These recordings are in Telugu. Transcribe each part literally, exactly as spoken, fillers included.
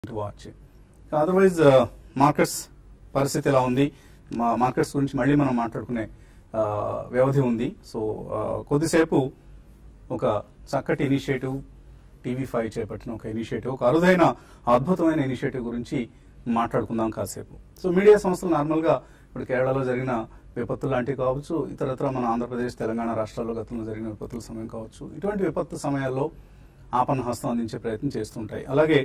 వాచ్. అదర్వైజ్ మార్కెట్స్ పరిస్థితి ఎలా ఉంది, మా మార్కెట్స్ గురించి మళ్ళీ మనం మాట్లాడుకునే వ్యవధి ఉంది. సో కొద్దిసేపు ఒక చక్కటి ఇనిషియేటివ్ టీవీ ఫైవ్ చేపట్టిన ఒక ఇనిషియేటివ్, ఒక అరుదైన అద్భుతమైన ఇనిషియేటివ్ గురించి మాట్లాడుకుందాం కాసేపు. సో మీడియా సంస్థలు నార్మల్గా ఇప్పుడు కేరళలో జరిగిన విపత్తులు లాంటివి కావచ్చు, ఇతరత్ర మన ఆంధ్రప్రదేశ్ తెలంగాణ రాష్ట్రాల్లో గతంలో జరిగిన విపత్తుల సమయం కావచ్చు, ఇటువంటి విపత్తు సమయాల్లో ఆపన్న హస్తం అందించే ప్రయత్నం చేస్తుంటాయి. అలాగే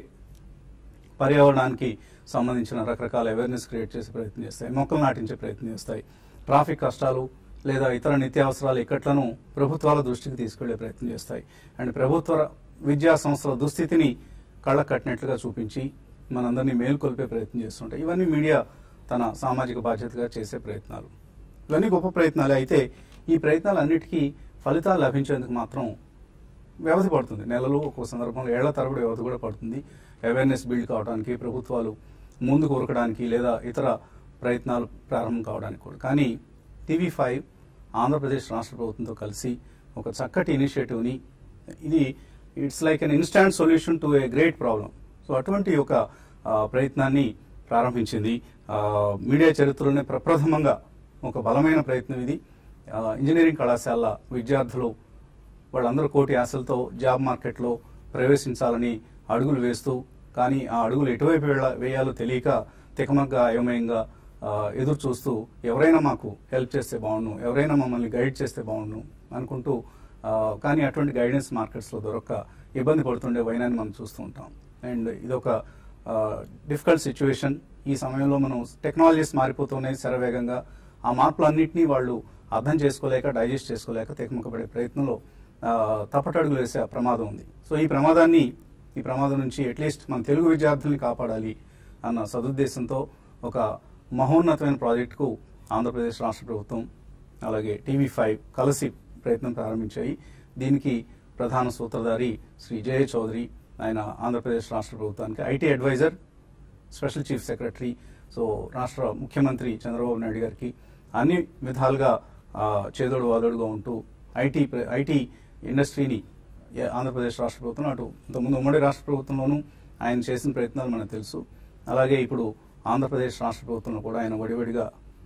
పర్యావరణానికి సంబంధించిన రకరకాల అవేర్నెస్ క్రియేట్ చేసే ప్రయత్నం చేస్తాయి, మొక్కలు నాటించే ప్రయత్నం చేస్తాయి, ట్రాఫిక్ కష్టాలు లేదా ఇతర నిత్యావసరాల ఇక్కట్లను ప్రభుత్వాల దృష్టికి తీసుకెళ్లే ప్రయత్నం చేస్తాయి. అండ్ ప్రభుత్వ విద్యా సంస్థల దుస్థితిని కళ్ళ కట్టినట్లుగా చూపించి మనందరినీ మేల్కొల్పే ప్రయత్నం చేస్తుంటాయి. ఇవన్నీ మీడియా తన సామాజిక బాధ్యతగా చేసే ప్రయత్నాలు. ఇవన్నీ గొప్ప ప్రయత్నాలే. అయితే ఈ ప్రయత్నాలన్నిటికీ ఫలితాలు లభించేందుకు మాత్రం వ్యవధి పడుతుంది. నెలలు, ఒక్కో సందర్భంలో ఏళ్ల తరబడి వ్యవధి కూడా పడుతుంది. అవేర్నెస్ బిల్డ్ కావడానికి, ప్రభుత్వాలు ముందుకు ఉరకడానికి లేదా ఇతర ప్రయత్నాలు ప్రారంభం కావడానికి కూడా. కానీ టీవీ ఫైవ్ ఆంధ్రప్రదేశ్ రాష్ట్ర ప్రభుత్వంతో కలిసి ఒక చక్కటి ఇనిషియేటివ్ని, ఇది it's like an instant solution to a great problem. So అటువంటి ఒక ప్రయత్నాన్ని ప్రారంభించింది. మీడియా చరిత్రలోనే ప్రప్రథమంగా ఒక బలమైన ప్రయత్నం ఇది. ఇంజనీరింగ్ కళాశాల విద్యార్థులు వాళ్ళందరూ కోటి ఆశలతో జాబ్ మార్కెట్లో ప్రవేశించాలని అడుగులు వేస్తూ, కానీ ఆ అడుగులు ఎటువైపు వేయాలో తెలియక తికమగ్గా అయోమయంగా ఎదురు చూస్తూ ఎవరైనా మాకు హెల్ప్ చేస్తే బాగుండు, ఎవరైనా మమ్మల్ని గైడ్ చేస్తే బాగుండు అనుకుంటూ, కానీ అటువంటి గైడెన్స్ మార్కెట్స్లో దొరక్క ఇబ్బంది పడుతుండే వైనాన్ని మనం చూస్తూ ఉంటాం. అండ్ ఇదొక డిఫికల్ట్ సిచ్యువేషన్. ఈ సమయంలో మనం టెక్నాలజీస్ మారిపోతున్నాయి శరవేగంగా. ఆ మార్పులన్నింటినీ వాళ్ళు అర్థం చేసుకోలేక, డైజెస్ట్ చేసుకోలేక తికమకపడే ప్రయత్నంలో తప్పటడుగులు వేసే ప్రమాదం ఉంది. సో ఈ ప్రమాదాన్ని ఈ ప్రమాదం నుంచి అట్లీస్ట్ మన తెలుగు విద్యార్థుల్ని కాపాడాలి అన్న సదుద్దేశంతో ఒక మహోన్నతమైన ప్రాజెక్టుకు ఆంధ్రప్రదేశ్ రాష్ట్ర ప్రభుత్వం అలాగే టీవీ ఫైవ్ కలిసి ప్రయత్నం ప్రారంభించాయి. దీనికి ప్రధాన సూత్రధారి శ్రీ జయ చౌదరి, ఆయన ఆంధ్రప్రదేశ్ రాష్ట్ర ప్రభుత్వానికి IT adviser, special chief secretary. So రాష్ట్ర ముఖ్యమంత్రి చంద్రబాబు నాయుడు గారికి అన్ని విధాలుగా చేదోడు వాదోడుగా ఉంటూ ఐటీ ఐటీ ఇండస్ట్రీని ఆంధ్రప్రదేశ్ రాష్ట్ర ప్రభుత్వం, అటు ఇంతకుముందు ఉమ్మడి రాష్ట్ర ప్రభుత్వంలోనూ ఆయన చేసిన ప్రయత్నాలు మనకు తెలుసు. అలాగే ఇప్పుడు ఆంధ్రప్రదేశ్ రాష్ట్ర ప్రభుత్వంలో కూడా ఆయన వడివడిగా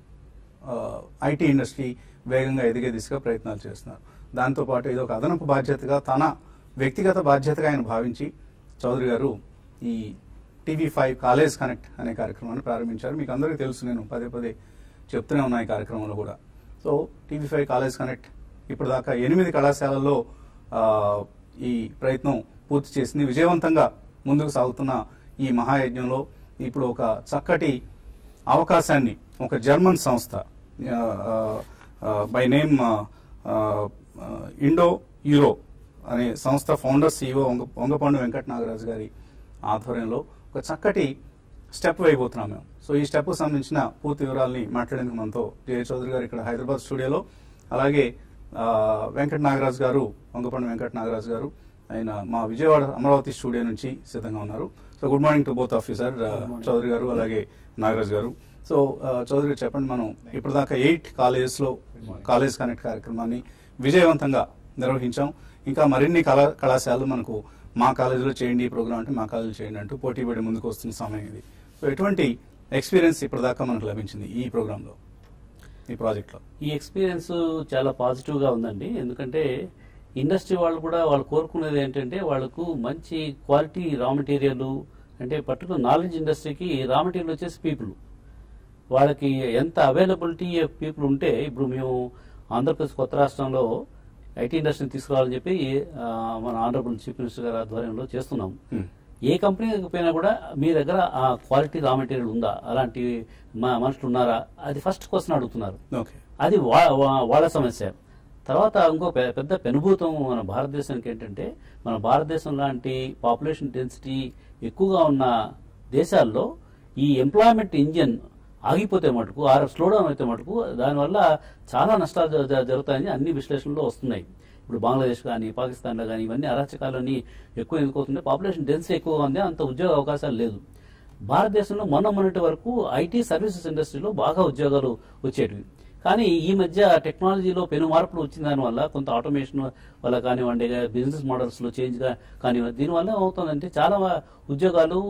ఐటీ ఇండస్ట్రీ వేగంగా ఎదిగే దిశగా ప్రయత్నాలు చేస్తున్నారు. దాంతోపాటు ఇది ఒక అదనపు బాధ్యతగా, తన వ్యక్తిగత బాధ్యతగా ఆయన భావించి చౌదరి గారు ఈ టీవీ ఫైవ్ కాలేజ్ కనెక్ట్ అనే కార్యక్రమాన్ని ప్రారంభించారు. మీకు అందరికీ తెలుసు, నేను పదే పదే చెప్తూనే ఉన్నా ఈ కార్యక్రమంలో కూడా. So TV five college connect ఇప్పుడు దాకా ఎనిమిది కళాశాలల్లో ఈ ప్రయత్నం పూర్తి చేసింది. విజయవంతంగా ముందుకు సాగుతున్న ఈ మహాయజ్ఞంలో ఇప్పుడు ఒక చక్కటి అవకాశాన్ని ఒక జర్మన్ సంస్థ బై నేమ్ ఇండో యూరో అనే సంస్థ ఫౌండర్ సీఈఓ వంగపండు వెంకట నాగరాజు గారి ఆధ్వర్యంలో ఒక చక్కటి స్టెప్ వేయబోతున్నాం మేము. సో ఈ స్టెప్కు సంబంధించిన పూర్తి వివరాలని మాట్లాడేందుకు మనతో జయ చౌదరి గారు ఇక్కడ హైదరాబాద్ స్టూడియోలో, అలాగే వెంకట నాగరాజు గారు, వంగపండు వెంకట నాగరాజు గారు ఆయన మా విజయవాడ అమరావతి స్టూడియో నుంచి సిద్ధంగా ఉన్నారు. So good morning to both of you sir, Chowdary గారు అలాగే నాగరాజు గారు. సో చౌదరి గారు చెప్పండి, మనం ఇప్పటిదాకా ఎయిట్ కాలేజెస్ లో కాలేజ్ కనెక్ట్ కార్యక్రమాన్ని విజయవంతంగా నిర్వహించాం. ఇంకా మరిన్ని కళా కళాశాలలు మనకు మా కాలేజీలో చేయండి ఈ ప్రోగ్రామ్ అంటే మా కాలేజీలో చేయండి అంటూ పోటీ పడి ముందుకు వస్తున్న సమయం ఇది. సో ఎటువంటి ఎక్స్పీరియన్స్ ఇప్పటిదాకా మనకు లభించింది ఈ ప్రోగ్రాంలో, ఈ ప్రాజెక్ట్లో? ఈ ఎక్స్పీరియన్స్ చాలా పాజిటివ్ గా ఉందండి. ఎందుకంటే ఇండస్ట్రీ వాళ్ళు కూడా వాళ్ళు కోరుకునేది ఏంటంటే వాళ్ళకు మంచి క్వాలిటీ రా మెటీరియల్, అంటే పర్టికులర్ నాలెడ్జ్ ఇండస్ట్రీకి రా మెటీరియల్ వచ్చేసి పీపుల్, వాళ్ళకి ఎంత అవైలబిలిటీ పీపుల్ ఉంటే, ఇప్పుడు మేము ఆంధ్రప్రదేశ్ కొత్త రాష్ట్రంలో ఐటీ ఇండస్ట్రీని తీసుకురావాలని చెప్పి మన ఆనరబుల్ చీఫ్ మినిస్టర్ గారి ఆధ్వర్యంలో చేస్తున్నాం. ఏ కంపెనీకి పోయినా కూడా మీ దగ్గర ఆ క్వాలిటీ రా మెటీరియల్ ఉందా, అలాంటి మనుషులు ఉన్నారా, అది ఫస్ట్ క్వశ్చన్ అడుగుతున్నారు. అది వాళ్ళ సమస్య. తర్వాత ఇంకో పెద్ద పెనుభూతం మన భారతదేశానికి ఏంటంటే, మన భారతదేశం లాంటి పాపులేషన్ డెన్సిటీ ఎక్కువగా ఉన్న దేశాల్లో ఈ ఎంప్లాయ్మెంట్ ఇంజిన్ ఆగిపోతే మటుకు, ఆ స్లో డౌన్ అయితే మటుకు దానివల్ల చాలా నష్టాలు జరుగుతాయని అన్ని విశ్లేషణలో వస్తున్నాయి. ఇప్పుడు బంగ్లాదేశ్ కానీ, పాకిస్తాన్లో కానీ ఇవన్నీ అరాచకాలన్నీ ఎక్కువ ఎందుకు అవుతుంది, పాపులేషన్ డెన్సిటీ ఎక్కువగా ఉంది, అంత ఉద్యోగ అవకాశాలు లేదు. భారతదేశంలో మొన్న మొన్నటి వరకు ఐటీ సర్వీసెస్ ఇండస్ట్రీలో బాగా ఉద్యోగాలు వచ్చేటివి. కానీ ఈ మధ్య టెక్నాలజీలో పెను మార్పులు వచ్చిన దానివల్ల, కొంత ఆటోమేషన్ వల్ల కానివ్వండి, బిజినెస్ మోడల్స్లో చేంజ్ కానివ్వండి, దీనివల్ల ఏమవుతుందంటే చాలా ఉద్యోగాలు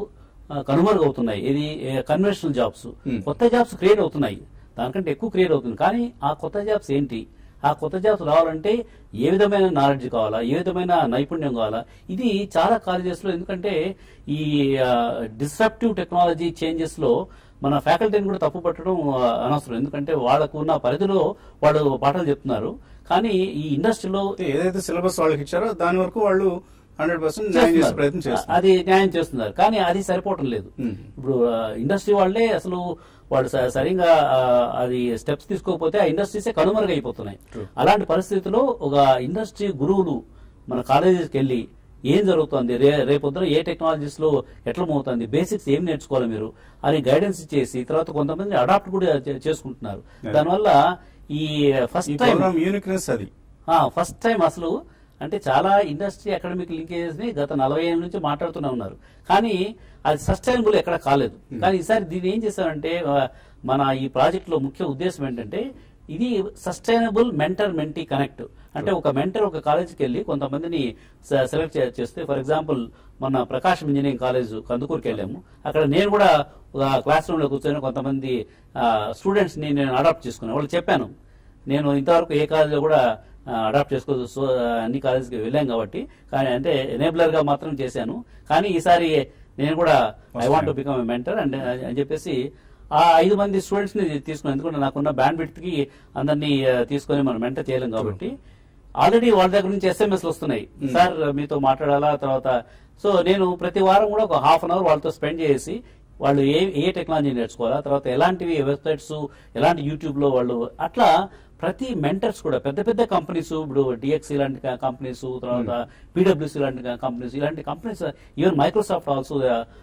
కనుమరుగవుతున్నాయి. ఇది కన్వెన్షనల్ జాబ్స్. కొత్త జాబ్స్ క్రియేట్ అవుతున్నాయి, దానికంటే ఎక్కువ క్రియేట్ అవుతుంది. కానీ ఆ కొత్త జాబ్స్ ఏంటి, ఆ కొత్త జాబ్స్ రావాలంటే ఏ విధమైన నాలెడ్జ్ కావాలా, ఏ విధమైన నైపుణ్యం కావాలా, ఇది చాలా కాలేజెస్ లో. ఎందుకంటే ఈ డిస్రప్టివ్ టెక్నాలజీ చేంజెస్ లో మన ఫ్యాకల్టీని కూడా తప్పు పట్టడం అనవసరం. ఎందుకంటే వాళ్ళకు ఉన్న పరిధిలో వాళ్ళు పాఠాలు చెప్తున్నారు, కానీ ఈ ఇండస్ట్రీలో ఏదైతే సిలబస్ వాళ్ళకి ఇచ్చారో దాని వరకు వాళ్ళు హండ్రెడ్ పర్సెంట్ న్యాయం చేసే ప్రయత్నం చేస్తారు. అది న్యాయం చేస్తున్నారు, కానీ అది సరిపోవటం లేదు. ఇప్పుడు ఇండస్ట్రీ వాళ్ళే అసలు వాళ్ళు సరిగా అది స్టెప్స్ తీసుకోకపోతే ఆ ఇండస్ట్రీసే కనుమరుగైపోతున్నాయి. అలాంటి పరిస్థితిలో ఒక ఇండస్ట్రీ గురువులు మన కాలేజీకి వెళ్ళి ఏం జరుగుతుంది, రే రేపొద్దున ఏ టెక్నాలజీస్ లో ఎట్లా మోగుతుంది, బేసిక్స్ ఏం నేర్చుకోవాలి మీరు అని గైడెన్స్ ఇచ్చేసి తర్వాత కొంతమంది అడాప్ట్ కూడా చేసుకుంటున్నారు. దానివల్ల ఈ ఫస్ట్ టైం యూనిక్నెస్ అది ఫస్ట్ టైం అసలు అంటే చాలా ఇండస్ట్రీ అకాడమిక్ లింకేజెస్ ని గత నలభై ఏళ్ళ నుంచి మాట్లాడుతూనే ఉన్నారు, కానీ అది సస్టైనబుల్ ఎక్కడ కాలేదు. కానీ ఈసారి దీన్ని ఏం చేశారంటే మన ఈ ప్రాజెక్ట్ లో ముఖ్య ఉద్దేశం ఏంటంటే ఇది సస్టైనబుల్ మెంటర్ మెంటీ కనెక్ట్. అంటే ఒక మెంటర్ ఒక కాలేజీకి వెళ్ళి కొంతమందిని సెలెక్ట్ చేస్తే, ఫర్ ఎగ్జాంపుల్ మన ప్రకాశం ఇంజనీరింగ్ కాలేజ్ కందుకూరుకి వెళ్ళాము. అక్కడ నేను కూడా క్లాస్ రూమ్ లో కూర్చొని కొంతమంది స్టూడెంట్స్ ని నేను అడాప్ట్ చేసుకున్నాను. వాళ్ళు చెప్పాను, నేను ఇంతవరకు ఏ కాలేజీలో కూడా అడాప్ట్ చేసుకోవచ్చు, సో అన్ని కాలేజీకి వెళ్ళాం కాబట్టి, కానీ అంటే ఎనేబులర్ గా మాత్రం చేశాను. కానీ ఈసారి నేను కూడా I want to become a mentor and అని చెప్పేసి ఆ ఐదు మంది స్టూడెంట్స్ ని తీసుకున్నాను. ఎందుకంటే నాకున్న బ్యాండ్ విడ్త్ కి అందరినీ తీసుకొని మనం మెంటర్ చేయలేం కాబట్టి. ఆల్రెడీ వాళ్ళ దగ్గర నుంచి ఎస్ఎంఎస్ వస్తున్నాయి, సార్ మీతో మాట్లాడాలా తర్వాత. సో నేను ప్రతి వారం కూడా ఒక హాఫ్ అన్ అవర్ వాళ్ళతో స్పెండ్ చేసి వాళ్ళు ఏ ఏ టెక్నాలజీ నేర్చుకోవాలా, తర్వాత ఎలాంటివి వెబ్సైట్స్, ఎలాంటి యూట్యూబ్ లో వాళ్ళు అట్లా ప్రతి మెంటర్స్ కూడా పెద్ద పెద్ద కంపెనీస్, ఇప్పుడు డిఎక్స్ ఇలాంటి కంపెనీస్, తర్వాత పీడబ్ల్యూసీ ఇలాంటి కంపెనీస్, ఇలాంటి companies, even Microsoft also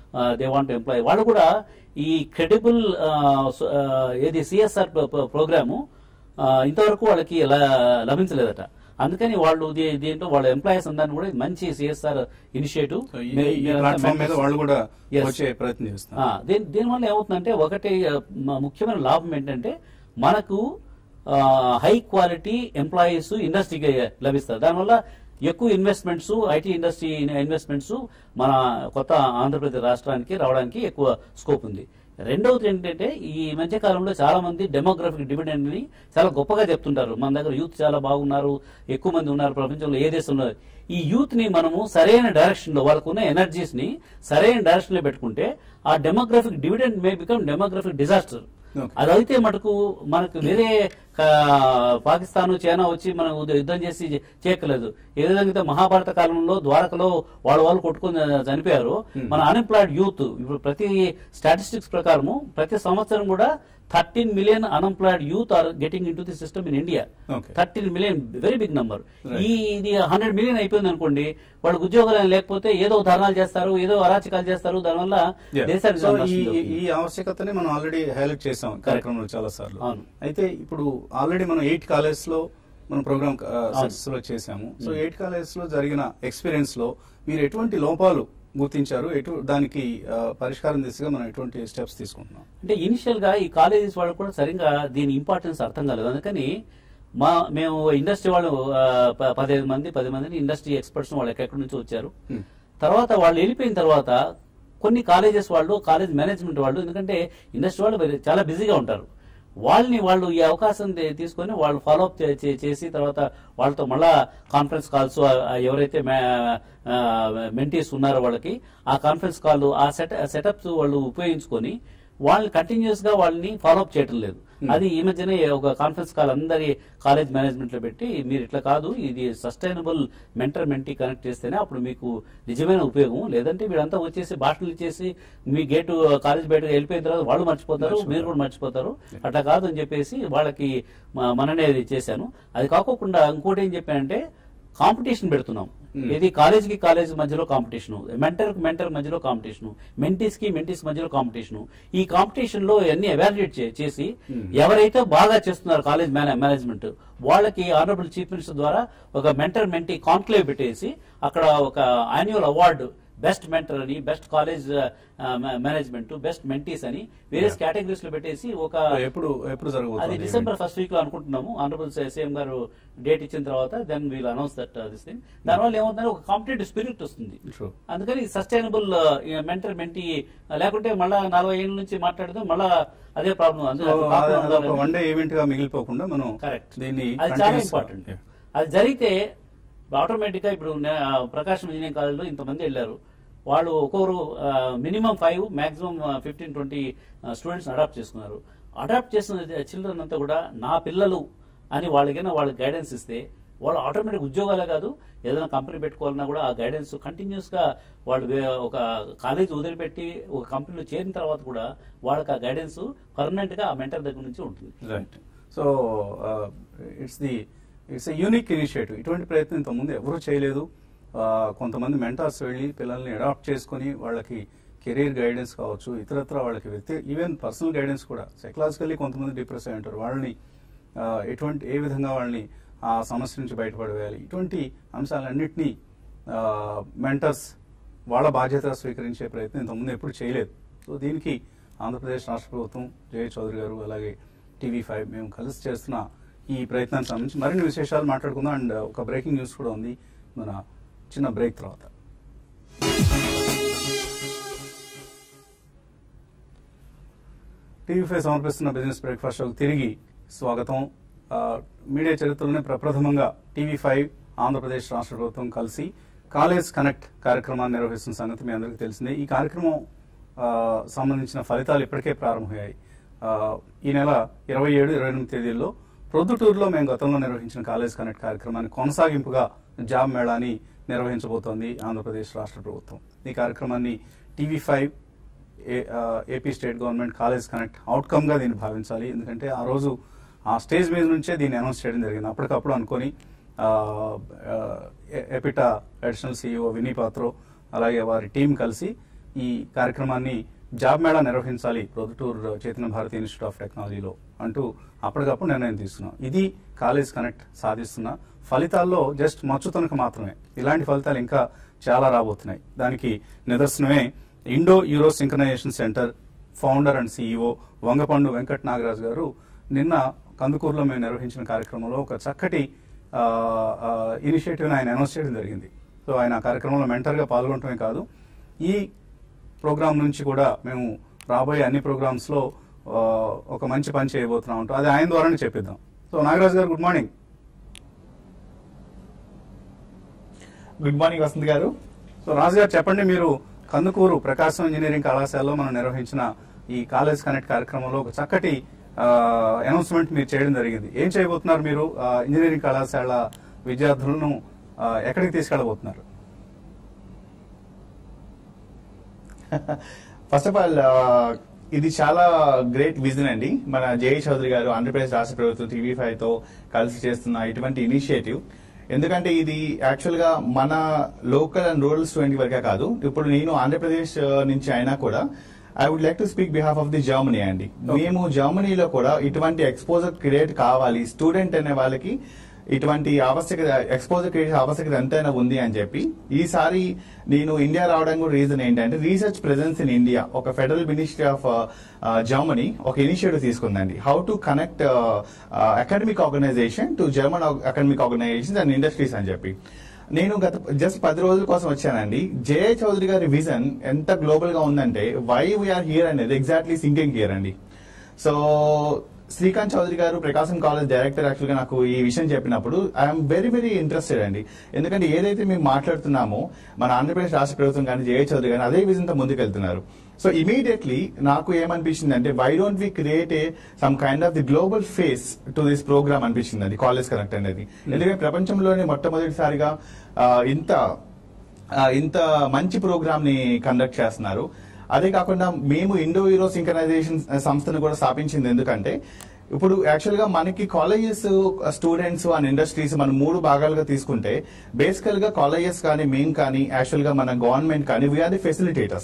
they want employ, వాళ్ళు కూడా ఈ క్రెడిబుల్ ఏది సిఎస్ఆర్ ప్రోగ్రాము ఇంతవరకు వాళ్ళకి లభించలేదట. అందుకని వాళ్ళు దీంట్లో వాళ్ళ ఎంప్లాయీస్ అందరినీ కూడా మంచి సిఎస్ఆర్ ఇనిషియేటివ్ దీనివల్ల ఏమవుతుందంటే ఒకటి ముఖ్యమైన లాభం ఏంటంటే మనకు హై క్వాలిటీ ఎంప్లాయీస్ ఇండస్ట్రీకి లభిస్తారు. దానివల్ల ఎక్కువ ఇన్వెస్ట్మెంట్స్, ఐటీ ఇండస్ట్రీ ఇన్వెస్ట్మెంట్స్ మన కొత్త ఆంధ్రప్రదేశ్ రాష్ట్రానికి రావడానికి ఎక్కువ స్కోప్ ఉంది. రెండవది ఏంటంటే ఈ మధ్య కాలంలో చాలా మంది డెమోగ్రఫిక్ డివిడెండ్ ని చాలా గొప్పగా చెప్తుంటారు. మన దగ్గర యూత్ చాలా బాగున్నారు, ఎక్కువ మంది ఉన్నారు ప్రపంచంలో ఏ దేశంలో. ఈ యూత్ ని మనము సరైన డైరెక్షన్ లో, వాళ్ళకున్న ఎనర్జీస్ ని సరైన డైరెక్షన్ లో పెట్టుకుంటే ఆ demographic dividend may become demographic disaster. అది అయితే మటుకు మనకు వేరే పాకిస్తాన్, చైనా వచ్చి మనం యుద్ధం చేసి చేయక్కలేదు. ఏ విధంగా మహాభారత కాలంలో ద్వారకలో వాళ్ళ వాళ్ళు కొట్టుకుని చనిపోయారు. మన అన్ఎంప్లాయిడ్ యూత్ ఇప్పుడు ప్రతి స్టాటిస్టిక్స్ ప్రకారము ప్రతి సంవత్సరం కూడా thirteen million unemployed youth are getting in to the system in India. Thirteen million very big number. ఈ ఇది హండ్రెడ్ మిలియన్ అయిపోయింది అనుకోండి, వాళ్ళకి ఉద్యోగాలు లేకపోతే ఏదో ధర్నాలు చేస్తారు, ఏదో అరాచకాలు చేస్తారు. దానివల్ల దేశానికి ఈ ఆవశ్యకతని మనం ఆల్రెడీ హైలైట్ చేసాం కార్యక్రమంలో చాలా సార్లు. అయితే ఇప్పుడు ఆల్రెడీ మనం ఎయిట్ కాలేజ్ లో మనం ప్రోగ్రామ్ సక్సెస్ లో చేసాము. సో ఎయిట్ కాలేజ్ లో జరిగిన ఎక్స్పీరియన్స్ లో మీరు ఎటువంటి లోపాలు గుర్తించారు, ఎటు దానికి పరిష్కారం దిశగా మనం ఎటువంటి స్టెప్స్ తీసుకుంటున్నాం? అంటే ఇనిషియల్ గా ఈ కాలేజెస్ వాళ్ళు కూడా సరిగ్గా దీని ఇంపార్టెన్స్ అర్థం కాలేదు. అందుకని మా మేము ఇండస్ట్రీ వాళ్ళు పదిహేను మంది పది మందిని ఇండస్ట్రీ ఎక్స్పర్ట్స్ వాళ్ళు ఎక్కడి నుంచి వచ్చారు. తర్వాత వాళ్ళు వెళ్ళిపోయిన తర్వాత కొన్ని కాలేజెస్ వాళ్ళు, కాలేజ్ మేనేజ్మెంట్ వాళ్ళు, ఎందుకంటే ఇండస్ట్రీ వాళ్ళు చాలా బిజీగా ఉంటారు, వాళ్ళని వాళ్ళు ఈ అవకాశం తీసుకొని వాళ్ళు ఫాలోఅప్ చేసి తర్వాత వాళ్ళతో మళ్ళా కాన్ఫరెన్స్ కాల్స్, ఎవరైతే మెంటీస్ ఉన్నారో వాళ్ళకి ఆ కాన్ఫరెన్స్ కాల్, ఆ సెట్ సెటప్స్ వాళ్ళు ఉపయోగించుకొని వాళ్ళని కంటిన్యూస్ గా వాళ్ళని ఫాలోఅప్ చేయటం లేదు. అది ఈ మధ్యనే ఒక కాన్ఫరెన్స్ కాల్ అందరి కాలేజ్ మేనేజ్మెంట్ లో పెట్టి, మీరు ఇట్లా కాదు, ఇది సస్టైనబుల్ మెంటర్ మెంటీ కనెక్ట్ చేస్తేనే అప్పుడు మీకు నిజమైన ఉపయోగం, లేదంటే వీళ్ళంతా వచ్చేసి భాషలు ఇచ్చేసి మీ గేటు కాలేజ్ బయటకు వెళ్ళిపోయిన తర్వాత వాళ్ళు మర్చిపోతారు, మీరు కూడా మర్చిపోతారు. అట్లా కాదు అని చెప్పేసి వాళ్ళకి మననేది చేశాను. అది కాకోకుండా ఇంకోటి ఏం చెప్పానంటే కాంపిటీషన్ పెడుతున్నాం. ఇది కాలేజ్ కి కాలేజ్ మధ్యలో కాంపిటీషన్, మెంటర్ కి మెంటర్ మధ్యలో కాంపిటీషన్, మెంటీస్ కి మెంటీస్ మధ్యలో కాంపిటీషన్. ఈ కాంపిటీషన్ లో అన్ని ఎవాల్యుయేట్ చేసి ఎవరైతే బాగా చేస్తున్నారు కాలేజ్ మేనేజ్మెంట్ వాళ్ళకి ఆనరబుల్ చీఫ్ మినిస్టర్ ద్వారా ఒక మెంటర్ మెంటీ కాన్క్లేవ్ పెట్టేసి అక్కడ ఒక యాన్యువల్ అవార్డు బెస్ట్ మెంటర్ అని, best college management, best mentees అని వేరియస్ కేటగిరీస్ లో పెట్టేసి ఒక ఎప్పుడు ఎప్పుడు అది జరగబోతుంది డిసెంబర్ ఫస్ట్ వీక్ లో అనుకుంటున్నాము. ఆనరబుల్ సీఎం గారు డేట్ ఇచ్చిన తర్వాత then we'll announce that this thing. దానివల్ల ఏమవుతుందంటే ఒక కాంపిటేటివ్ స్పిరిట్ వస్తుంది. True. అందుకని సస్టైనబుల్ మెంటర్ మెంటీ లేకుంటే మళ్ళా నలభై ఏళ్ళ నుంచి మాట్లాడితే మళ్ళా అదే ప్రాబ్లం. వన్ డే ఈవెంట్ గా మిగిలిపోకుండా మనం కరెక్ట్, దీన్ని అది చాలా continuous- ఇంపార్టెంట్. Yeah. అది జరిగితే ఆటోమేటిక్ గా ఇప్పుడు నే- ప్రకాశం ఇంజనీరింగ్ కాలేజ్ లో ఇంతమంది వెళ్ళారు. వాళ్ళు ఒక్కొక్కరు minimum five maximum fifteen twenty students adopt చేసుకున్నారు. అడాప్ట్ చేసిన చిల్డ్రన్ అంతా కూడా నా పిల్లలు అని వాళ్ళకైనా వాళ్ళకి గైడెన్స్ ఇస్తే వాళ్ళు ఆటోమేటిక్ ఉద్యోగాలే కాదు, ఏదైనా కంపెనీ పెట్టుకోవాలన్నా కూడా ఆ గైడెన్స్ కంటిన్యూస్ గా వాళ్ళు వే- ఒక కాలేజ్ వదిలిపెట్టి ఒక కంపెనీలో చేరిన తర్వాత కూడా వాళ్ళకి ఆ గైడెన్స్ పర్మనెంట్ గా ఆ మెంటర్ దగ్గర నుంచి ఉంటుంది. Right. So it's the it's a unique initiative. ఇటువంటి ప్రయత్నం ఇంతకుముందు ఎవరూ చేయలేదు. Uh, కొంతమంది మెంటార్స్ వెళ్ళి పిల్లల్ని అడాప్ట్ చేసుకుని వాళ్ళకి కెరీర్ గైడెన్స్ కావచ్చు, ఇతరత్ర వాళ్ళకి వ్యక్తి ఈవెన్ పర్సనల్ గైడెన్స్ కూడా, సైకలాజికల్లీ కొంతమంది డిప్రెస్ అయి ఉంటారు, వాళ్ళని uh, ఎటువంటి ఏ విధంగా వాళ్ళని ఆ సమస్య నుంచి బయటపడవేయాలి, ఇటువంటి అంశాలన్నింటినీ మెంటర్స్ వాళ్ళ బాధ్యత స్వీకరించే ప్రయత్నం ఇంతకుముందు ఎప్పుడు చేయలేదు. సో దీనికి ఆంధ్రప్రదేశ్ రాష్ట్ర ప్రభుత్వం, జయ చౌదరి గారు అలాగే టీవీ ఫైవ్ మేము కలిసి చేస్తున్న ఈ ప్రయత్నానికి సంబంధించి మరిన్ని విశేషాలు మాట్లాడుకుందాం. అండ్ ఒక బ్రేకింగ్ న్యూస్ కూడా ఉంది మన చిన్న బ్రేక్ తర్వాత. టీవీ ఫైవ్ సమర్పిస్తున్న బిజినెస్ బ్రేక్ఫాస్ట్ షోకి తిరిగి స్వాగతం. ఆ, మీడియా చరిత్రలోనే ప్రప్రథమంగా టీవీ ఫైవ్ ఆంధ్రప్రదేశ్ రాష్ట్ర ప్రభుత్వం కలిసి కాలేజ్ కనెక్ట్ కార్యక్రమాన్ని నిర్వహిస్తున్న సంగతి మీ అందరికీ తెలిసిందే. ఈ కార్యక్రమం ఆ, సంబంధించిన ఫలితాలు ఇప్పటికే ప్రారంభమయ్యాయి. ఆ, ఈ నెల ఇరవై ఏడు ఇరవై ఎనిమిది తేదీల్లో ప్రొద్దుటూరులో మేము గతంలో నిర్వహించిన కాలేజ్ కనెక్ట్ కార్యక్రమాన్ని కొనసాగింపుగా జాబ్ మేళాని నిర్వహించబోతోంది ఆంధ్రప్రదేశ్ రాష్ట్ర ప్రభుత్వం. ఈ కార్యక్రమాన్ని TV five AP state government college connect outcome గా దీన్ని భావించాలి. ఎందుకంటే ఆ రోజు ఆ స్టేజ్ మీద నుంచే దీన్ని అనౌన్స్ చేయడం జరిగింది. అప్పటికప్పుడు అనుకొని ఎపిటా అడిషనల్ సీఈఓ వినీ పాత్రో అలాగే వారి టీం కలిసి ఈ కార్యక్రమాన్ని జాబ్ మేళా నిర్వహించాలి ప్రొద్దుటూరు చైతన్య భారతి ఇన్స్టిట్యూట్ ఆఫ్ టెక్నాలజీలో అంటూ అప్పటికప్పుడు నిర్ణయం తీసుకున్నాం. ఇది కాలేజ్ కనెక్ట్ సాధిస్తున్న ఫలితాల్లో జస్ట్ మచ్చుతనకు మాత్రమే. ఇలాంటి ఫలితాలు ఇంకా చాలా రాబోతున్నాయి. దానికి నిదర్శనమే Indo Euro synchronisation centre founder and CEO Vangapandu Venkata Nagaraju garu నిన్న కందుకూరులో మేము నిర్వహించిన కార్యక్రమంలో ఒక చక్కటి ఇనిషియేటివ్ ఆయన అనౌన్స్ చేయడం జరిగింది. సో ఆయన ఆ కార్యక్రమంలో మెంటర్గా పాల్గొనటమే కాదు, ఈ ప్రోగ్రామ్ నుంచి కూడా మేము రాబోయే అన్ని ప్రోగ్రామ్స్ లో ఒక మంచి పని చేయబోతున్నాం అంటూ అది ఆయన ద్వారానే చెప్పిద్దాం. So Nagaraju garu good morning. Good morning Vasanth garu. So రాజు గారు చెప్పండి, మీరు కందుకూరు ప్రకాశం ఇంజనీరింగ్ కళాశాలలో మనం నిర్వహించిన ఈ కాలేజ్ కనెక్ట్ కార్యక్రమంలో ఒక చక్కటి అనౌన్స్మెంట్ మీరు చేయడం జరిగింది. ఏం చేయబోతున్నారు మీరు? ఇంజనీరింగ్ కళాశాల విద్యార్థులను ఎక్కడికి తీసుకెళ్లబోతున్నారు? ఫస్ట్ ఆఫ్ ఆల్ ఇది చాలా గ్రేట్ విజన్ అండి. మన జయ చౌదరి గారు ఆంధ్రప్రదేశ్ రాష్ట్ర ప్రభుత్వం టీవీ ఫైవ్ తో కలిసి చేస్తున్న ఇటువంటి ఇనిషియేటివ్. ఎందుకంటే ఇది యాక్చువల్ గా మన లోకల్ అండ్ రూరల్ స్టూడెంట్ వరకే కాదు, ఇప్పుడు నేను ఆంధ్రప్రదేశ్ నుంచి అయినా కూడా I would like to speak behalf of the Germany అండి. మేము జర్మనీలో కూడా ఇటువంటి ఎక్స్పోజర్ క్రియేట్ కావాలి స్టూడెంట్ అనే వాళ్ళకి, ఇటువంటి ఆవశ్యకత ఎక్స్పోజర్ క్రియేట్ ఆవశ్యకత ఎంతైనా ఉంది అని చెప్పి ఈసారి నేను ఇండియా రావడానికి రీజన్ ఏంటంటే రీసెర్చ్ ప్రెజెన్స్ ఇన్ ఇండియా, ఒక ఫెడరల్ మినిస్ట్రీ ఆఫ్ జర్మనీ ఒక ఇనిషియేటివ్ తీసుకుందండి. How to connect academic organisation to German academic organisations and industries అని చెప్పి నేను గత జస్ట్ పది రోజుల కోసం వచ్చానండి. జయ చౌదరి గారి విజన్ ఎంత గ్లోబల్ గా ఉందంటే వై వీఆర్ హియర్ అనేది ఎగ్జాక్ట్లీ సింకింగ్ హియర్ అండి. So Srikanth Chowdary garu Prakasam college director actual గా నాకు ఈ విషయం చెప్పినప్పుడు ఐఎమ్ వెరీ వెరీ ఇంట్రెస్టెడ్ అండి. ఎందుకంటే ఏదైతే మేము మాట్లాడుతున్నామో మన ఆంధ్రప్రదేశ్ రాష్ట్ర ప్రభుత్వం కానీ జయ చౌదరి కానీ అదే విజన్ తో ముందుకెళ్తున్నారు. సో ఇమీడియట్లీ నాకు ఏమనిపించింది అంటే why don't we create a some kind of the global face to this programme అనిపించింది అది కాలేజ్ కనెక్ట్ అనేది. ఎందుకంటే ప్రపంచంలోనే మొట్టమొదటిసారిగా ఇంత ఇంత మంచి ప్రోగ్రామ్ ని కండక్ట్ చేస్తున్నారు. అదే కాకుండా మేము ఇండో యూరో సింక్రనైజేషన్ సంస్థను కూడా స్థాపించింది. ఎందుకంటే ఇప్పుడు యాక్చువల్ గా మనకి కాలేజెస్, స్టూడెంట్స్ అండ్ ఇండస్ట్రీస్ మనం మూడు భాగాలుగా తీసుకుంటే బేసికల్ గా కాలేజెస్ కానీ మేము కానీ యాక్చువల్ గా మన గవర్నమెంట్ కానీ we're the facilitators.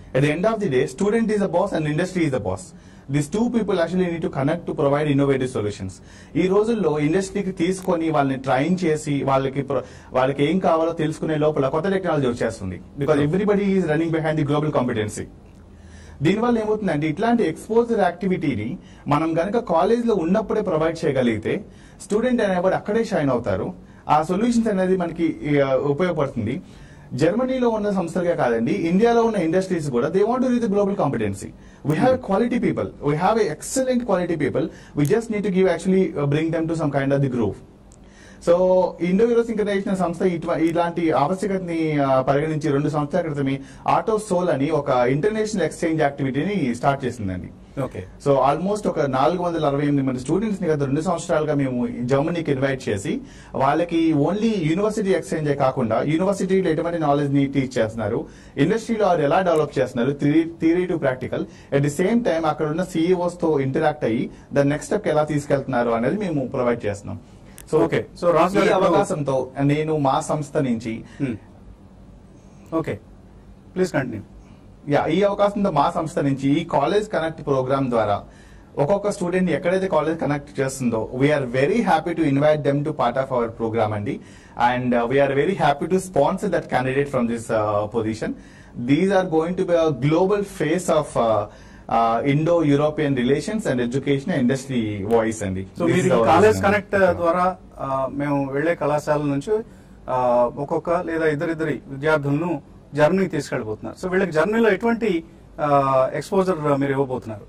At the end of the day, student is the boss and industry is the boss. These two people actually need to connect to provide innovative solutions. ఈ రోజుల్లో ఇండస్ట్రీకి తీసుకొని వాళ్ళని ట్రైన్ చేసి వాళ్ళకి pro- వాళ్ళకి ఏం కావాలో తెలుసుకునే లోపల కొత్త టెక్నాలజీ వచ్చేస్తుంది. Because everybody is running behind the global competency. దీనివల్ల ఏమవుతుందంటే ఇట్లాంటి ఎక్స్పోజర్ యాక్టివిటీని మనం గనక కాలేజ్ లో ఉన్నప్పుడే ప్రొవైడ్ చేయగలిగితే స్టూడెంట్ అనేవాడు అక్కడే షైన్ అవుతారు. ఆ సొల్యూషన్స్ అనేది మనకి ఆ, ఉపయోగపడుతుంది. జర్మనీలో ఉన్న సంస్థలుగా కాదండి, ఇండియాలో ఉన్న ఇండస్ట్రీస్ కూడా they want to reach the global competency. We have quality people, we have excellent quality people, we just need to give actually bring them to some kind of the groove. So Indo Euros international సంస్థ ఇట్వ- ఇలాంటి ఆవశ్యకతని ఆ, పరిగణించి రెండు సంవత్సరాల క్రితమే ఆటో సోల్ అని ఒక ఇంటర్నేషనల్ ఎక్స్చేంజ్ యాక్టివిటీని స్టార్ట్ చేసిందండి. ఓకే. సో ఆల్మోస్ట్ ఒక నాలుగు వందల అరవై ఎనిమిది మంది స్టూడెంట్స్ ని గత రెండు సంవత్సరాలుగా మేము జర్మనీకి ఇన్వైట్ చేసి వాళ్ళకి ఓన్లీ యూనివర్సిటీ ఎక్స్చేంజ్ కాకుండా యూనివర్సిటీలో ఎటువంటి నాలెడ్జ్ ని టీచ్ చేస్తున్నారు, ఇండస్ట్రీలో వారు ఎలా డెవలప్ చేస్తున్నారు, theory to practical, at the same time అక్కడ ఉన్న సీఈఓస్ తో ఇంటరాక్ట్ అయ్యి దాని నెక్స్ట్ స్టెప్ ఎలా తీసుకెళ్తున్నారు అనేది మేము ప్రొవైడ్ చేస్తున్నాం. So Okay. So, రాజు గారు ఈ ఇప్పుడు- అవకాశంతో నేను మా సంస్థ నుంచి ఓకే, ప్లీజ్ కంటిన్యూ. యా ఈ అవకాశంతో మా సంస్థ నుంచి ఈ కాలేజ్ కనెక్ట్ ప్రోగ్రామ్ ద్వారా ఒక్కొక్క స్టూడెంట్ ఎక్కడైతే కాలేజ్ కనెక్ట్ చేస్తుందో we're very happy to invite them to part of our programme అండి. And we're very happy to sponsor that candidate from this position. These are going to be a global face of Indo European relations and education industry voice అండి. సో మీరు ఈ కాలేజ్ కనెక్ట్ ద్వారా ఆ, మేము వెళ్లే కళాశాల నుంచి ఆ, ఒక్కొక్క లేదా ఇద్దరిద్దరి విద్యార్థులను జర్మనీకి తీసుకెళ్ళిపోతున్నారు. సో వీళ్ళకి జర్మనీలో ఎటువంటి ఎక్స్పోజర్ మీరు ఇవ్వబోతున్నారు?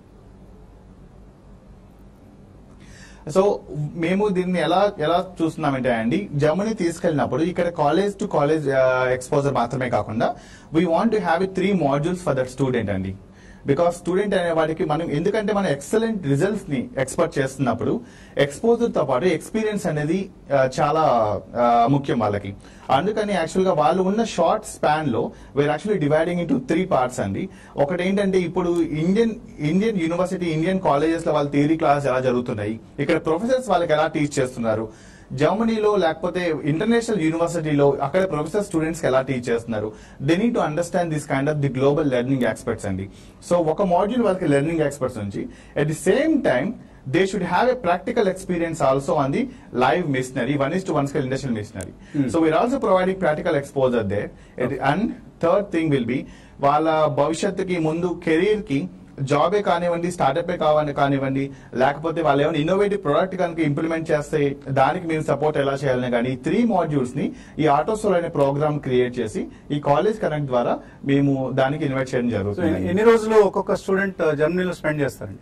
సో మేము దీన్ని ఎలా ఎలా చూస్తున్నామంటే అండి, జర్మనీ తీసుకెళ్ళినప్పుడు ఇక్కడ కాలేజ్ టు కాలేజ్ ఎక్స్పోజర్ మాత్రమే కాకుండా we want to have it three modules for that student అండి. బికాస్ స్టూడెంట్ అనే వాడికి మనం ఎందుకంటే మనం ఎక్సలెంట్ రిజల్ట్స్ ని ఎక్స్పెక్ట్ చేస్తున్నప్పుడు ఎక్స్పోజర్ తో పాటు ఎక్స్పీరియన్స్ అనేది ఆ, చాలా ఆ, ముఖ్యం వాళ్ళకి. అందుకని యాక్చువల్ గా వాళ్ళు ఉన్న షార్ట్ స్పాన్ లో where actually dividing into three parts అండి. ఒకటి ఏంటంటే ఇప్పుడు Indian Indian university Indian colleges లో వాళ్ళ థియరీ క్లాస్ ఎలా జరుగుతున్నాయి, ఇక్కడ ప్రొఫెసర్స్ వాళ్ళకి ఎలా టీచ్ చేస్తున్నారు, జర్మనీలో లేకపోతే ఇంటర్నేషనల్ యూనివర్సిటీలో అక్కడ ప్రొఫెసర్ స్టూడెంట్స్ కి ఎలా టీచ్ చేస్తున్నారు. They need to understand this kind of the global learning experts అండి. సో ఒక మాడ్యూల్ వాళ్ళకి లెర్నింగ్ ఎక్స్పర్ట్స్ నుంచి at the same time they should have a practical experience also on the live machinery, one is to one scale industrial machinery. Hmm. So we're also providing practical exposure there. Okay. And third thing will be వాళ్ళ భవిష్యత్తుకి ముందు కెరీర్ కి జాబే కానివ్వండి, స్టార్ట్అప్ కావాలి కానివ్వండి, లేకపోతే వాళ్ళు ఏమైనా ఇన్నోవేటివ్ ప్రొడక్ట్ కనుక ఇంప్లిమెంట్ చేస్తే దానికి మేము సపోర్ట్ ఎలా చేయాలని కానీ ఈ త్రీ మాడ్యూల్స్ ని ఈ ఆటోసోల్ అనే ప్రోగ్రామ్ క్రియేట్ చేసి ఈ కాలేజ్ కనెక్ట్ ద్వారా మేము దానికి ఇన్వైట్ చేయడం సో జరుగుతుంది. ఎన్ని రోజులు ఒక్కొక్క స్టూడెంట్ జర్మనీలో స్పెండ్ చేస్తారండి?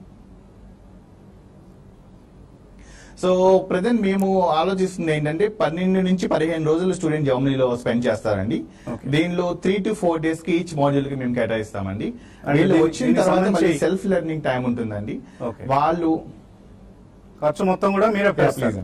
సో ప్రజెంట్ మేము ఆలోచిస్తుంది ఏంటంటే పన్నెండు నుంచి పదిహేను రోజులు స్టూడెంట్ జర్మనీలో స్పెండ్ చేస్తారండి. Okay. దీనిలో త్రీ టు ఫోర్ డేస్ కి ఈచ్ మాడ్యూల్ కి మేము కేటాయిస్తామండి. అంటే వీళ్ళు దీని- వచ్చిన దీనికి తర్వాత సంబంధించి- మళ్ళీ సెల్ఫ్ లెర్నింగ్ టైం ఉంటుందండి. Okay. వాళ్ళు ఖర్చు మొత్తం కూడా మీరే పే చేస్తారు?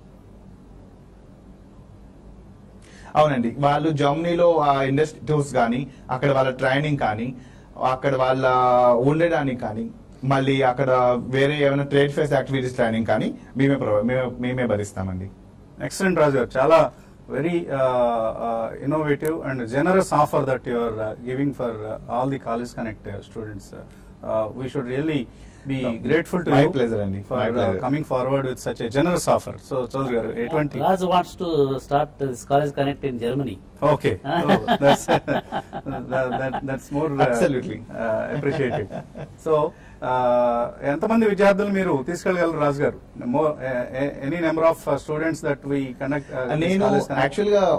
అవునండి, వాళ్ళు జర్మనీలో ఆ ఇన్స్టిట్యూట్స్ కానీ అక్కడ వాళ్ళ ట్రైనింగ్ కానీ అక్కడ వాళ్ళ ఉండడానికి కానీ మళ్ళీ అక్కడ వేరే ఏమైనా ట్రేడ్ ఫేస్ యాక్టివిటీస్ ట్రైనింగ్ కానీ మేమే ప్రొవైడ్ మేమే మేమే భరిస్తామండి. ఎక్సలెంట్ రాజు గారు, చాలా very innovative and generous offer that you are giving for all the college connect students. We should really be No, grateful to my you pleasure అండి, for my uh, pleasure. coming forward with such a generous offer. So Chowdary garu ఎటువంటి Raj wants to start this college connect in Germany. okay oh, that's that, that, that's more uh, Absolutely. uh, appreciated. So uh, ఎంతమంది విద్యార్థులు మీరు తీసుకెళ్ళగలరు Raju garu? More any number of students that we connect? నేను యాక్చువల్ గా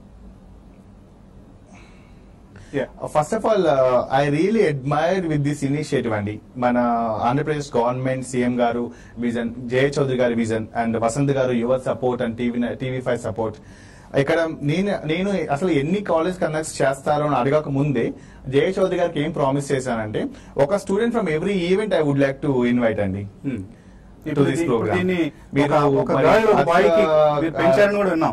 first of all I really admire with this initiative అండి. మన Andhra Pradesh government CM garu vision, Jaya Chowdary గారి vision and Vasanth garu your support and TV TV five support. ఇక్కడ నేను నేను అసలు ఎన్ని కాలేజ్ కనెక్ట్స్ చేస్తారో అని అడగక ముందే జయ చౌదరి గారికి ఏం ప్రామిస్ చేశానంటే ఒక student from every event I would like to invite అండి టు దిస్ ప్రోగ్రామ్. పెంచారని కూడా విన్నాం.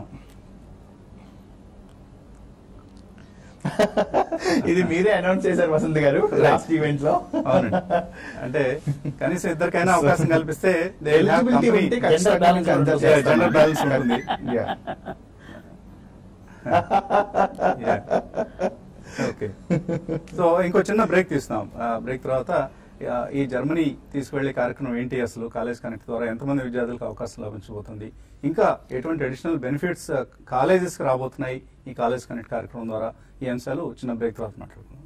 ఇది మీరే అనౌన్స్ చేశారు వసంత్ గారు లాస్ట్ ఈవెంట్ లో. అవునండి, అంటే కనీసం ఇద్దరికైనా అవకాశం కల్పిస్తే ఎలిజిబిలిటీ ఉంటే ఖచ్చితంగా consider చేస్తాం. జెండర్ బ్యాలెన్స్ ఉంటుంది. Yeah. Yeah. ఓకే, సో ఇంకో చిన్న బ్రేక్ తీస్తున్నాం. బ్రేక్ తర్వాత ఆ, ఈ జర్మనీ తీసుకువెళ్లే కార్యక్రమం ఏంటి, అసలు కాలేజ్ కనెక్ట్ ద్వారా ఎంతమంది విద్యార్థులకు అవకాశం లభించబోతుంది, ఇంకా ఎటువంటి అడిషనల్ బెనిఫిట్స్ కాలేజెస్ కి రాబోతున్నాయి ఈ కాలేజ్ కనెక్ట్ కార్యక్రమం ద్వారా, ఈ అంశాలు చిన్న బ్రేక్ తర్వాత మాట్లాడుకుందాం.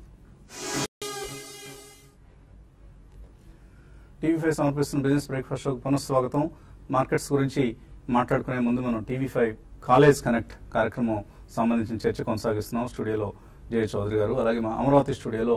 టీవీ ఫైవ్ సమర్పిస్తున్న బిజినెస్ బ్రేక్ఫాస్ట్ షోకి పునఃస్వాగతం. మార్కెట్స్ గురించి మాట్లాడుకునే ముందు మనం టీవీ ఫైవ్ కాలేజ్ కనెక్ట్ కార్యక్రమం సంబంధించిన చర్చ కొనసాగిస్తున్నాం. స్టూడియోలో జయ చౌదరి గారు, అలాగే మా అమరావతి స్టూడియోలో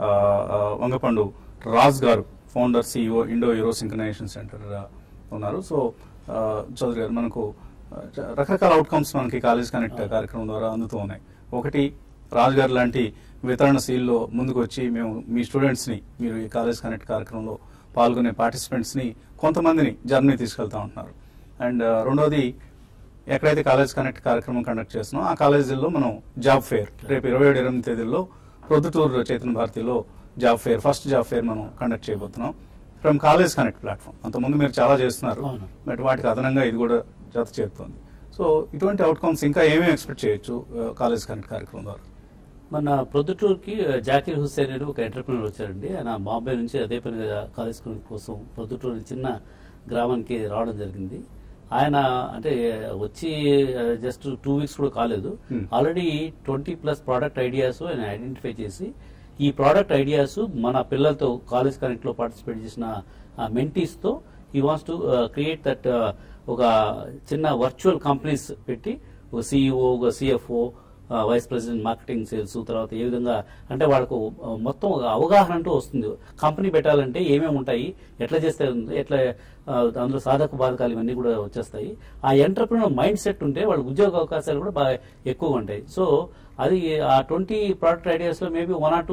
Vangapandu Raj garu, founder CEO Indo Euro synchronisation centre ఉన్నారు. సో చౌదరి గారు, మనకు రకరకాల అవుట్కమ్స్ మనకి కాలేజ్ కనెక్ట్ కార్యక్రమం ద్వారా అందుతూ ఉన్నాయి. ఒకటి, రాజ్ గారు లాంటి వితరణశీల్లో ముందుకు వచ్చి మేము మీ స్టూడెంట్స్ ని, మీరు ఈ కాలేజ్ కనెక్ట్ కార్యక్రమంలో పాల్గొనే పార్టిసిపెంట్స్ ని కొంతమందిని జర్మనీ తీసుకెళ్తా ఉంటున్నారు. అండ్ రెండోది, ఎక్కడైతే కాలేజ్ కనెక్ట్ కార్యక్రమం కండక్ట్ చేస్తున్నాం ఆ కాలేజీల్లో మనం జాబ్ ఫేర్ రేపు ఇరవై ఏడు ఇరవై తేదీల్లో ప్రొద్దుటూరు చైతన్య భారతిలో job fair, first job fair మనం కండక్ట్ చేయబోతున్నాం ఫ్రమ్ కాలేజ్ కనెక్ట్ ప్లాట్ఫామ్. అంతకుముందు మీరు చాలా చేస్తున్నారు, బట్ వాటికి అదనంగా ఇది కూడా జత చేరుతోంది. సో ఇటువంటి అవుట్కమ్స్ ఇంకా ఏమేమి ఎక్స్పెక్ట్ చేయొచ్చు కాలేజ్ కనెక్ట్ కార్యక్రమం ద్వారా? మన ప్రొద్దుటూరుకి జాకీర్ హుస్సేన్ అని ఒక ఎంటర్ప్రినర్ వచ్చారండి. ఆయన బాంబే నుంచి అదే పని కాలేజ్ కోసం ప్రొద్దుటూరు చిన్న గ్రామానికి రావడం జరిగింది. ఆయన అంటే వచ్చి జస్ట్ టూ వీక్స్ కూడా కాలేదు, already twenty plus product ideas ఆయన ఐడెంటిఫై చేసి ఈ ప్రోడక్ట్ ఐడియాస్ మన పిల్లలతో కాలేజ్ కనెక్ట్ లో పార్టిసిపేట్ చేసిన మెంటీస్ తో ఈ వాంట్స్ టు క్రియేట్ దట్ ఒక చిన్న వర్చువల్ కంపెనీస్ పెట్టి ఒక సిఇఓ, ఒక CFO, vice president marketing sales, తర్వాత ఏ విధంగా అంటే వాళ్ళకు మొత్తం అవగాహన అంటూ వస్తుంది. కంపెనీ పెట్టాలంటే ఏమేమి ఉంటాయి, ఎట్లా చేస్తే ఎట్లా అందులో సాధక బాధకాలు ఇవన్నీ కూడా వచ్చేస్తాయి. ఆ ఎంటర్ప్రినర్ మైండ్ సెట్ ఉంటే వాళ్ళకి ఉద్యోగ అవకాశాలు కూడా బాగా ఎక్కువగా ఉంటాయి. సో అది ఆ ట్వంటీ ప్రోడక్ట్ ఐడియాస్ లో maybe one or two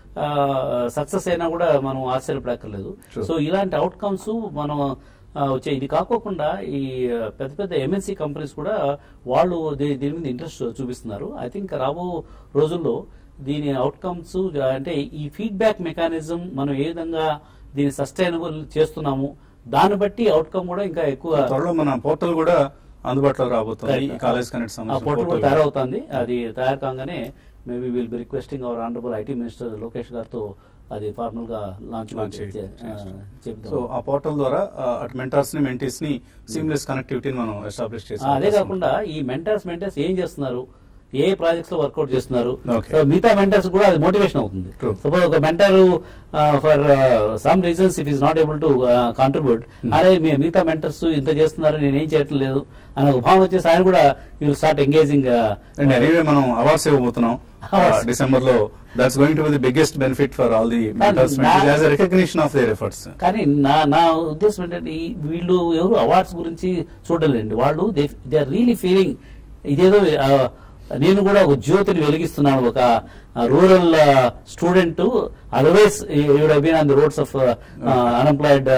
success అయినా కూడా మనం ఆశ్చర్యపడక్కర్లేదు. సో ఇలాంటి అవుట్కమ్స్ మనం వచ్చే ఇది కాకోకుండా ఈ పెద్ద పెద్ద ఎంఎన్సీ కంపెనీస్ కూడా వాళ్ళు దీని మీద ఇంట్రెస్ట్ చూపిస్తున్నారు. ఐ థింక్ రాబో రోజుల్లో దీని అవుట్కమ్స్ అంటే ఈ ఫీడ్బ్యాక్ మెకానిజం మనం ఏ విధంగా దీన్ని సస్టైనబుల్ చేస్తున్నాము దాన్ని బట్టి అవుట్కమ్ కూడా ఇంకా ఎక్కువ. త్వరలో మన పోర్టల్ కూడా అందుబాటులో రాబోతుంది, కాలేజ్ కనెక్ట్ పోర్టల్ కూడా తయారవుతుంది. అది తయారు కాగానే maybe will be requesting our honourable IT minister Lokesh గారితో అది ఫార్మల్ గా లాంచ్ చెప్తాం. సో ఆ పోర్టల్ ద్వారా అటు మెంటర్స్ ని మెంటీస్ ని సీమ్లెస్ కనెక్టివిటీని మనం ఎస్టాబ్లిష్ చేస్తాం. అదే కాకుండా ఈ మెంటర్స్ మెంటర్స్ ఏం చేస్తున్నారు, ఏ ప్రాజెక్ట్స్ లో వర్కౌట్ చేస్తున్నారు, మిగతా మెంటర్స్ కూడా అది మోటివేషన్ అవుతుంది. సపోజ్ ఒక mentor for some reasons it is not able to contribute, అరే మిగతా మెంటర్స్ ఇంత చేస్తున్నారు నేను ఏం చేయటం లేదు అని ఒక భావన వచ్చేసి ఆయన కూడా యూ స్టార్ట్ ఎంగేజింగ్. మనం అవార్డ్స్ ఇవ్వబోతున్నాం డిసెంబర్ లో. That's going to be the biggest benefit for all the mentors as a recognition of their efforts. కానీ నా నా ఉద్దేశం ఏంటంటే వీళ్ళు ఎవరు అవార్డ్స్ గురించి చూడలేండి, వాళ్ళు దే ఆర్ రియలీ ఫీలింగ్ ఇదేదో నేను కూడా ఒక జ్యోతిని వెలిగిస్తున్నాను, ఒక rural student otherwise would have been on the roads of unemployed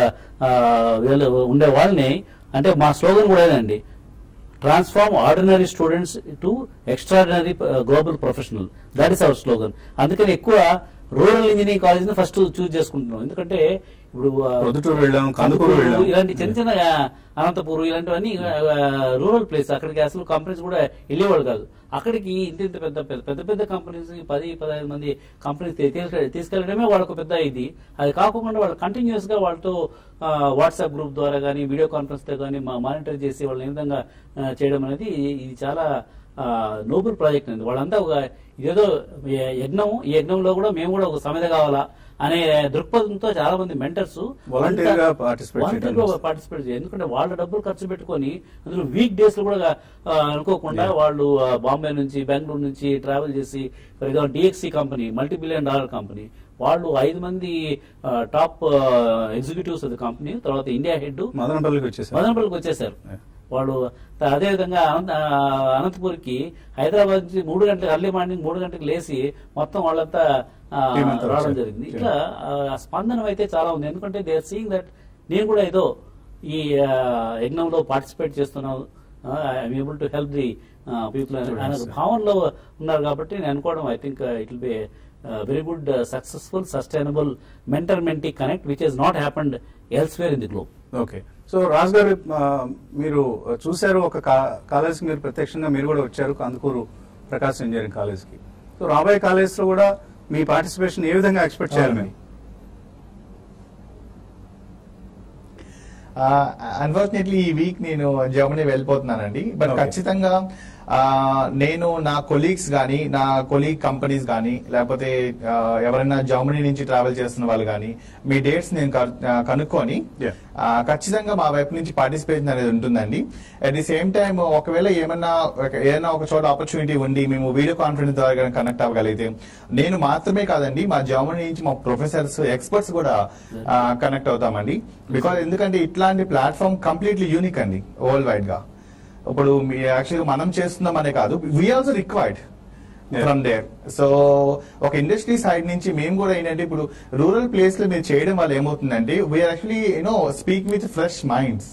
ఉండే వాళ్ళని. అంటే మా స్లోగన్ కూడా ఏదండి, transform ordinary students to extraordinary global professional, that is our slogan. అందుకని ఎక్కువ రూరల్ ఇంజనీరింగ్ కాలేజ్ ని ఫస్ట్ చూస్ చేసుకుంటున్నాం. ఎందుకంటే ఇప్పుడు ఇలాంటి చిన్న చిన్న అనంతపూర్ ఇలాంటివన్నీ రూరల్ ప్లేస్, అక్కడికి అసలు కంపెనీస్ కూడా వెళ్ళేవాళ్ళు కాదు. అక్కడికి ఇంత ఇంత పెద్ద పెద్ద పెద్ద పెద్ద కంపెనీస్ పది పదహైదు మంది కంపెనీస్ తీసుకెళ్లడమే వాళ్ళకు పెద్ద ఇది. అది కాకుండా వాళ్ళు కంటిన్యూస్ గా వాళ్ళతో వాట్సాప్ గ్రూప్ ద్వారా కానీ వీడియో కాన్ఫరెన్స్ తో కానీ మానిటర్ చేసి వాళ్ళని ఏ విధంగా చేయడం అనేది ఇది చాలా నోబుల్ ప్రాజెక్ట్ అండి. వాళ్ళంతా ఒక ఇదేదో యజ్ఞం, ఈ యజ్ఞంలో కూడా మేము కూడా ఒక సమిధ కావాలా అనే దృక్పథంతో చాలా మంది మెంటర్స్ పార్టిసిపేట్ చేయాలి. ఎందుకంటే వాళ్ళ డబ్బులు ఖర్చు పెట్టుకొని అందులో వీక్ డేస్ లో కూడా అనుకోకుండా వాళ్ళు బాంబే నుంచి బెంగళూరు నుంచి ట్రావెల్ చేసి, for example DXC company multi billion dollar company, వాళ్ళు ఐదు మంది top executives of the company, తర్వాత ఇండియా హెడ్ మదనపల్లికి వచ్చేసారు వాళ్ళు. అదేవిధంగా అనంతపూర్కి హైదరాబాద్ నుంచి మూడు గంటలకు అర్లీ మార్నింగ్ మూడు గంటలకు లేచి మొత్తం వాళ్ళంతా రావడం జరిగింది. ఇట్లా స్పందన అయితే చాలా ఉంది. ఎందుకంటే దే ఆర్ సీయింగ్ దట్ నేను కూడా ఏదో ఈ యజ్ఞంలో పార్టిసిపేట్ చేస్తున్నాను, I'm able to help the people అనే భావనలో ఉన్నారు. కాబట్టి నేను అనుకోవడం I think it will be very good successful sustainable mentor mentee connect which has not happened elsewhere in the globe. Okay, so Raj garu మీరు చూశారు ఒక కాలేజ్కి, మీరు ప్రత్యక్షంగా మీరు కూడా వచ్చారు కందుకూరు ప్రకాశం ఇంజనీరింగ్ కాలేజ్కి. సో రాబోయే కాలేజ్ లో కూడా మీ పార్టిసిపేషన్ ఏ విధంగా ఎక్స్పెక్ట్ చేయాలి మీరు? అన్ఫార్చునేట్లీ ఈ వీక్ నేను జర్మనీ వెళ్ళిపోతున్నానండి. But Okay. ఖచ్చితంగా ఆ, నేను నా కొలీగ్స్ గానీ నా కొలీగ్ కంపెనీస్ గానీ లేకపోతే ఆ, ఎవరైనా జర్మనీ నుంచి ట్రావెల్ చేస్తున్న వాళ్ళు గానీ మీ డేట్స్ నేను కను- ఆ, కనుక్కొని Yeah. ఆ, ఖచ్చితంగా మా వైపు నుంచి పార్టిసిపేషన్ అనేది ఉంటుందండి. అట్ ది సేమ్ టైం ఒకవేళ ఏమన్నా ఒక- ఏదైనా ఒక చోట ఆపర్చునిటీ ఉండి మేము వీడియో కాన్ఫరెన్స్ ద్వారా కనెక్ట్ అవ్వగలిగితే నేను మాత్రమే కాదండి మా జర్మనీ నుంచి మా ప్రొఫెసర్స్ ఎక్స్పర్ట్స్ కూడా కనెక్ట్ అవుతామండి. బికాజ్ ఎందుకంటే ఇట్లాంటి ప్లాట్ఫామ్ కంప్లీట్లీ యూనిక్ అండి వరల్డ్ వైడ్ గా. ఇప్పుడు యాక్చువల్గా మనం చేస్తున్నాం అనే కాదు, we also required from there. So ఒక ఇండస్ట్రీ సైడ్ నుంచి మేము కూడా ఏంటంటే ఇప్పుడు రూరల్ ప్లేస్ లో మీరు చేయడం వల్ల ఏమవుతుందంటే we're actually you know speak with fresh minds.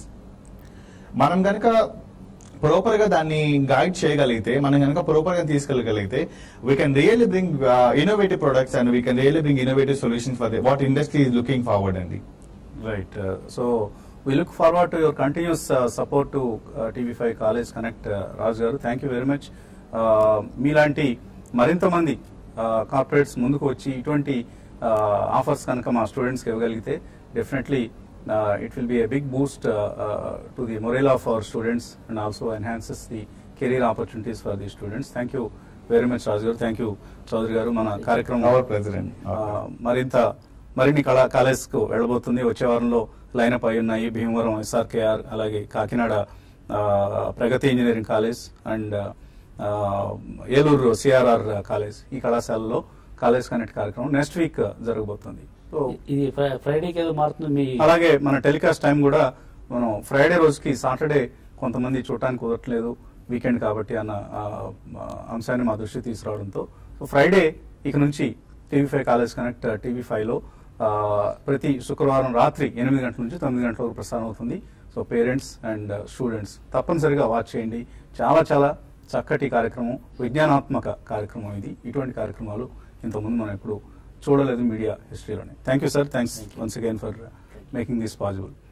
మనం కనుక ప్రాపర్ గా దాన్ని గైడ్ చేయగలిగితే, మనం కనుక ప్రాపర్ గా తీసుకెళ్ళగలిగితే we can really bring innovative products and we can really bring innovative solutions for what industry is looking forward అండి. Right. So we look forward to your continuous uh, support to uh, T V five College Connect. uh, Raju garu, thank you very much. మీలాంటి మరింత మంది కార్పొరేట్స్ ముందుకు వచ్చి ఇటువంటి ఆఫర్స్ కనుక మా స్టూడెంట్స్కి ఇవ్వగలిగితే definitely it will be a big boost to the moral of our students and also enhances the career opportunities for the students. Thank you very much Raju garu. Thank you Chowdary గారు. మన కార్యక్రమం అవర్ ప్రెసిడెంట్ మరింత మరిన్ని కళా కాలేజ్ కు వెళ్ళబోతుంది. వచ్చే వారంలో లైనప్ అయి ఉన్నాయి భీమవరం ఎస్ఆర్కేఆర్, అలాగే కాకినాడ ఆ, ప్రగతి ఇంజనీరింగ్ కాలేజ్ అండ్ ఆ, ఏలూరు సిఆర్ఆర్ కాలేజ్. ఈ కళాశాలలో కాలేజ్ కనెక్ట్ కార్యక్రమం నెక్స్ట్ వీక్ జరగబోతుంది. సో ఇది ఫ్రై- ఫ్రైడేకి ఏదో మారుతుంది మీ అలాగే మన టెలికాస్ట్ టైం కూడా మనం ఫ్రైడే రోజుకి సాటర్డే కొంతమంది చూడటానికి కుదరట్లేదు వీకెండ్ కాబట్టి అన్న ఆ, ఆ, అంశాన్ని మా దృష్టికి తీసుకురావడంతో సో ఫ్రైడే ఇక నుంచి TV five college connect TV five లో ఆ, ప్రతి శుక్రవారం రాత్రి ఎనిమిది గంటల నుంచి తొమ్మిది గంటల వరకు ప్రసారం అవుతుంది. సో పేరెంట్స్ అండ్ స్టూడెంట్స్ తప్పనిసరిగా వాచ్ చేయండి. చాలా చాలా చక్కటి కార్యక్రమం, విజ్ఞానాత్మక కార్యక్రమం ఇది. ఇటువంటి కార్యక్రమాలు ఇంతకుముందు మనం ఎప్పుడు చూడలేదు మీడియా హిస్టరీలోనే. Thank you sir. Thanks once again for making this possible.